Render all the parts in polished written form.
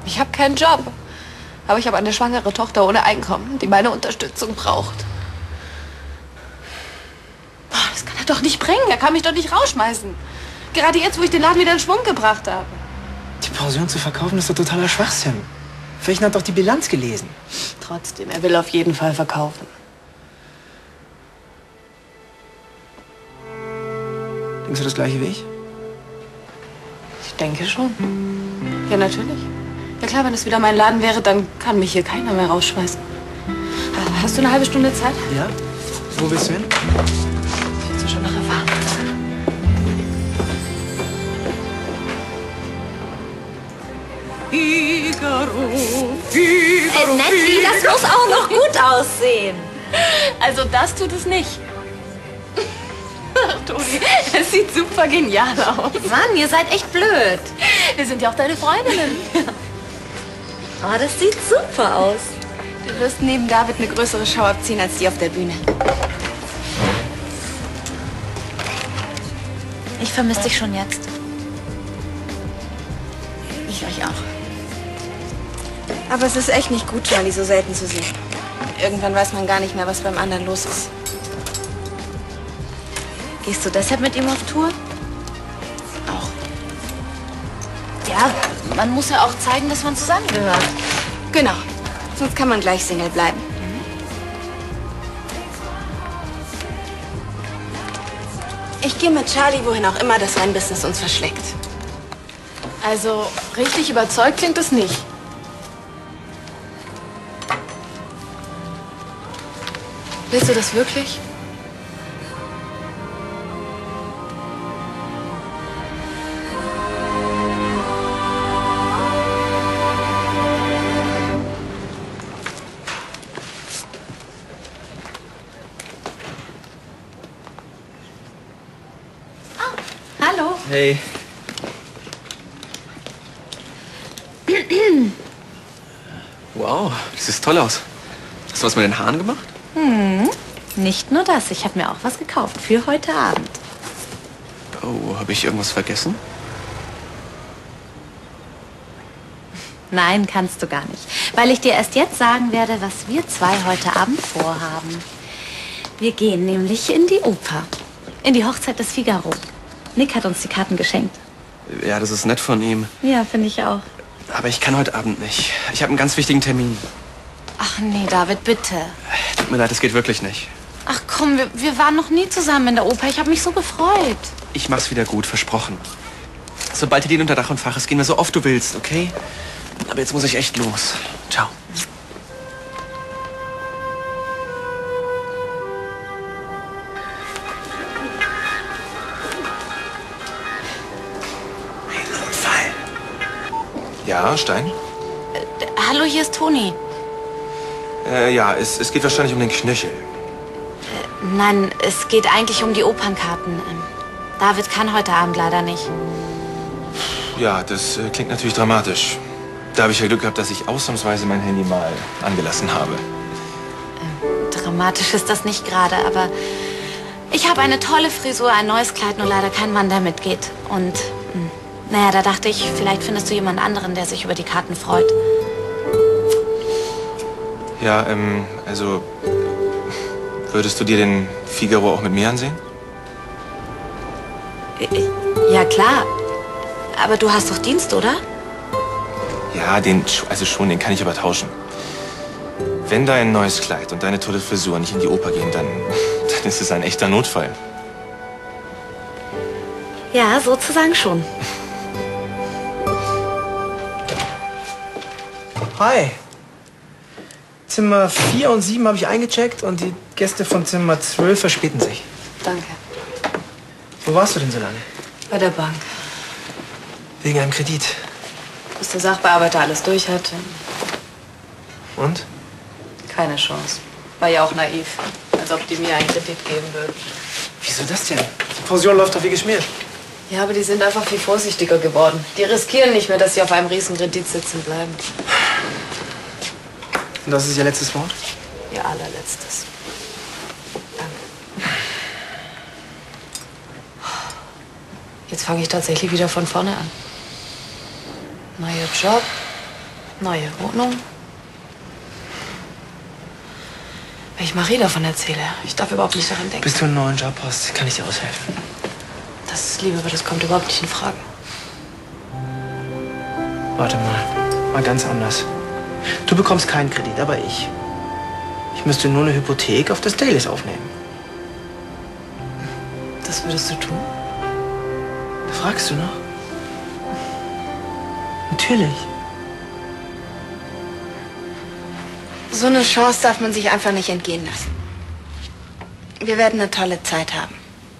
Ich habe keinen Job. Aber ich habe eine schwangere Tochter ohne Einkommen, die meine Unterstützung braucht. Boah, das kann er doch nicht bringen. Er kann mich doch nicht rausschmeißen. Gerade jetzt, wo ich den Laden wieder in Schwung gebracht habe. Die Pension zu verkaufen, ist doch totaler Schwachsinn. Felchen hat doch die Bilanz gelesen. Trotzdem, er will auf jeden Fall verkaufen. Denkst du das gleiche wie ich? Ich denke schon. Ja, natürlich. Ja klar, wenn es wieder mein Laden wäre, dann kann mich hier keiner mehr rausschmeißen. Hast du eine halbe Stunde Zeit? Ja? Wo willst du hin? Willst du schon noch erfahren? Figaro, Figaro, Nettie, das muss auch noch gut aussehen. Also das tut es nicht. Ach, Toni, es sieht super genial aus. Mann, ihr seid echt blöd. Wir sind ja auch deine Freundinnen. Oh, das sieht super aus. Du wirst neben David eine größere Show abziehen als die auf der Bühne. Ich vermisse dich schon jetzt. Ich euch auch. Aber es ist echt nicht gut, Charlie so selten zu sehen. Irgendwann weiß man gar nicht mehr, was beim anderen los ist. Gehst du deshalb mit ihm auf Tour? Auch. Ja, man muss ja auch zeigen, dass man zusammengehört. Genau. Sonst kann man gleich Single bleiben. Ich gehe mit Charlie, wohin auch immer das Rennbusiness uns verschlägt. Also, richtig überzeugt klingt es nicht. Willst du das wirklich? Hallo. Hey. Wow, das sieht toll aus. Hast du was mit den Haaren gemacht? Nicht nur das, ich habe mir auch was gekauft für heute Abend. Oh, habe ich irgendwas vergessen? Nein, kannst du gar nicht. Weil ich dir erst jetzt sagen werde, was wir zwei heute Abend vorhaben. Wir gehen nämlich in die Oper. In die Hochzeit des Figaro. Nick hat uns die Karten geschenkt. Ja, das ist nett von ihm. Ja, finde ich auch. Aber ich kann heute Abend nicht. Ich habe einen ganz wichtigen Termin. Ach nee, David, bitte. Tut mir leid, das geht wirklich nicht. Ach komm, wir waren noch nie zusammen in der Oper. Ich habe mich so gefreut. Ich mach's wieder gut, versprochen. Sobald ihr den unter Dach und Fach ist, gehen wir so oft du willst, okay? Aber jetzt muss ich echt los. Ciao. Ein Unfall. Ja, Stein? Hallo, hier ist Toni. Ja, es geht wahrscheinlich um den Knöchel. Nein, es geht eigentlich um die Opernkarten. David kann heute Abend leider nicht. Ja, das klingt natürlich dramatisch. Da habe ich ja Glück gehabt, dass ich ausnahmsweise mein Handy mal angelassen habe. Dramatisch ist das nicht gerade, aber ich habe eine tolle Frisur, ein neues Kleid, nur leider kein Mann, der mitgeht. Und naja, da dachte ich, vielleicht findest du jemand anderen, der sich über die Karten freut. Ja, also würdest du dir den Figaro auch mit mir ansehen? Ja, klar. Aber du hast doch Dienst, oder? Ja, also schon, den kann ich aber tauschen. Wenn dein neues Kleid und deine tolle Frisur nicht in die Oper gehen, dann ist es ein echter Notfall. Ja, sozusagen schon. Hi. Zimmer 4 und 7 habe ich eingecheckt und die Gäste von Zimmer 12 verspäten sich. Danke. Wo warst du denn so lange? Bei der Bank. Wegen einem Kredit. Bis der Sachbearbeiter alles durch hat. Und? Keine Chance. War ja auch naiv. Als ob die mir einen Kredit geben würden. Wieso das denn? Die Pension läuft doch wie geschmiert. Ja, aber die sind einfach viel vorsichtiger geworden. Die riskieren nicht mehr, dass sie auf einem Riesenkredit sitzen bleiben. Und das ist Ihr letztes Wort? Ihr allerletztes. Danke. Jetzt fange ich tatsächlich wieder von vorne an. Neuer Job, Neue Wohnung. Wenn ich Marie davon erzähle, ich darf überhaupt nicht daran denken. Bis du einen neuen Job hast, kann ich dir aushelfen. Das ist lieb, aber das kommt überhaupt nicht in Frage. Warte mal ganz anders. Du bekommst keinen Kredit, aber ich. Ich müsste nur eine Hypothek auf das Dailies aufnehmen. Das würdest du tun? Fragst du noch? Natürlich. So eine Chance darf man sich einfach nicht entgehen lassen. Wir werden eine tolle Zeit haben.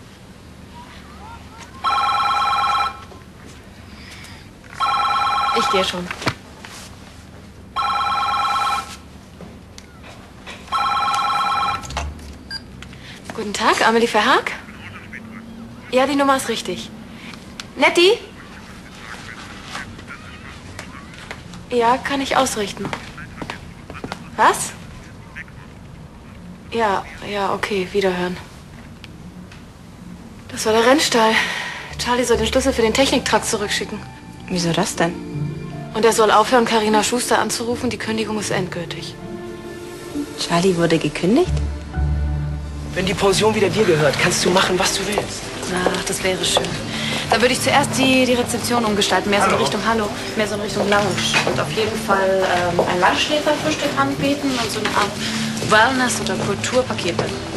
Ich gehe schon. Guten Tag, Amelie Verhaag? Ja, die Nummer ist richtig. Netti? Ja, kann ich ausrichten. Was? Ja, okay, wiederhören. Das war der Rennstall. Charlie soll den Schlüssel für den Techniktruck zurückschicken. Wieso das denn? Und er soll aufhören, Carina Schuster anzurufen. Die Kündigung ist endgültig. Charlie wurde gekündigt? Wenn die Pension wieder dir gehört, kannst du machen, was du willst. Ach, das wäre schön. Da würde ich zuerst die Rezeption umgestalten. Mehr so in Richtung Hallo, mehr so in Richtung Lounge. Und auf jeden Fall ein Landschläferfrühstück anbieten und so eine Art Wellness- oder Kulturpaket.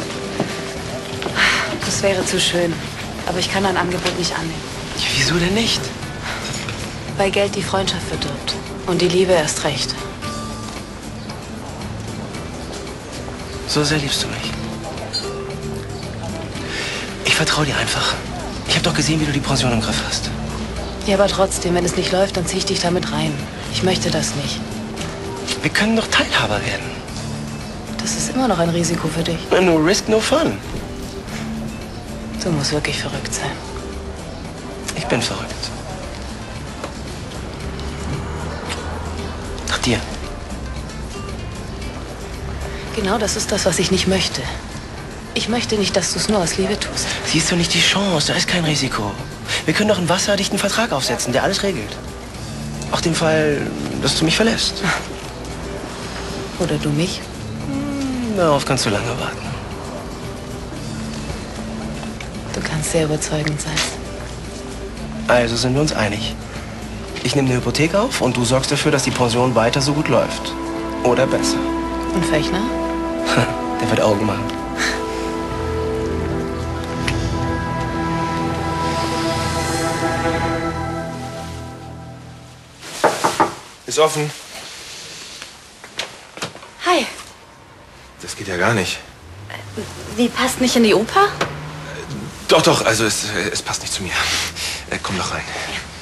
Das wäre zu schön. Aber ich kann ein Angebot nicht annehmen. Ja, wieso denn nicht? Weil Geld die Freundschaft verdirbt. Und die Liebe erst recht. So sehr liebst du mich. Ich vertraue dir einfach. Ich habe doch gesehen, wie du die Pension im Griff hast. Ja, aber trotzdem, wenn es nicht läuft, dann ziehe ich dich damit rein. Ich möchte das nicht. Wir können doch Teilhaber werden. Das ist immer noch ein Risiko für dich. No risk, no fun. Du musst wirklich verrückt sein. Ich bin verrückt. Nach dir. Genau das ist das, was ich nicht möchte. Ich möchte nicht, dass du es nur aus Liebe tust. Siehst du nicht die Chance? Da ist kein Risiko. Wir können doch einen wasserdichten Vertrag aufsetzen, der alles regelt. Auch den Fall, dass du mich verlässt. Oder du mich? Darauf kannst du lange warten. Du kannst sehr überzeugend sein. Also sind wir uns einig. Ich nehme eine Hypothek auf und du sorgst dafür, dass die Pension weiter so gut läuft. Oder besser. Und Fechner? Der wird Augen machen. Ist offen. Hi. Das geht ja gar nicht. Wie, passt nicht in die Oper? Doch, also es passt nicht zu mir. Komm doch rein.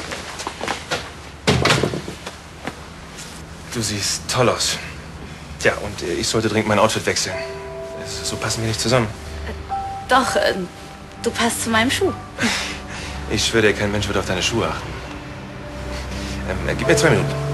Du siehst toll aus. Ja, und ich sollte dringend mein Outfit wechseln. So passen wir nicht zusammen. Doch, du passt zu meinem Schuh. Ich schwöre dir, kein Mensch wird auf deine Schuhe achten. Gib mir 2 Minuten.